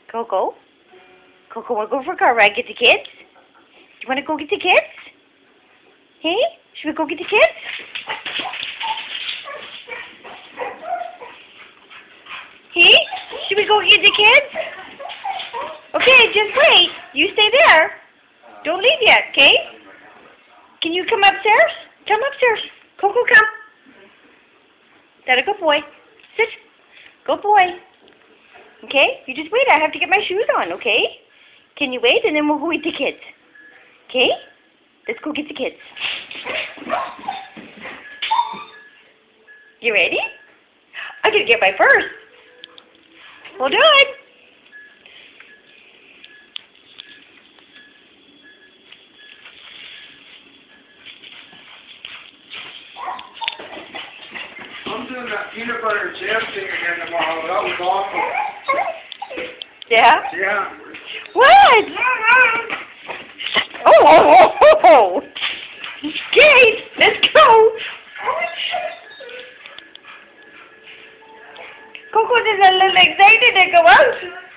Coco? Coco, wanna go for a car ride? Get the kids? You wanna go get the kids? Hey? Should we go get the kids? Hey? Should we go get the kids? Okay, just wait. You stay there. Don't leave yet, okay? Can you come upstairs? Come upstairs. Coco, come. That a good boy. Sit. Good boy. Okay? You just wait. I have to get my shoes on, okay? Can you wait? And then we'll go get the kids. Okay? Let's go get the kids. You ready? I'm going to get my purse. Hold on. I'm doing that peanut butter jam thing again tomorrow. That was awful. Yeah? Yeah. What? Oh! Okay, let's go. Coco is a little excited to go out.